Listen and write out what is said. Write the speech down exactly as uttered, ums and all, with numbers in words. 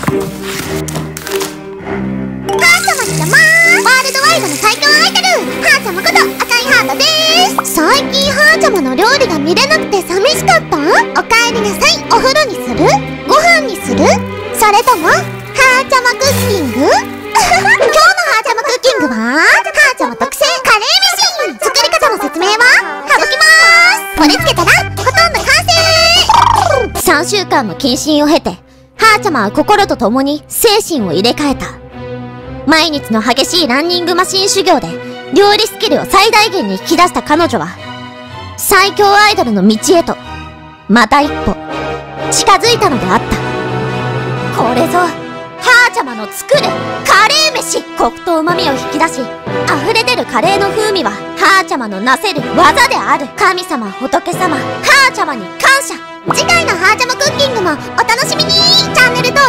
様にざまー。ワールドワイドの最強アイドル、はーちゃまこと赤いハートでーす。最近はーちゃまの料理が見れなくて寂しかった？おかえりなさい。お風呂にする？ご飯にする？それともはーちゃまクッキング？今日のはーちゃまクッキングははーちゃま特製カレー飯。作り方の説明は省きまーす。盛り付けたらほとんど完成。さんしゅうかんの謹慎を経て、はーちゃまは心と共に精神を入れ替えた。毎日の激しいランニングマシン修行で料理スキルを最大限に引き出した彼女は、最強アイドルの道へとまた一歩近づいたのであった。これぞはーちゃまの作るカレー飯。コクと旨味を引き出し、溢れ出るカレーの風味ははーちゃまのなせる技である。神様仏様はーちゃまに感謝。次回のはーちゃまクッキングもお楽しみに。チャンネル登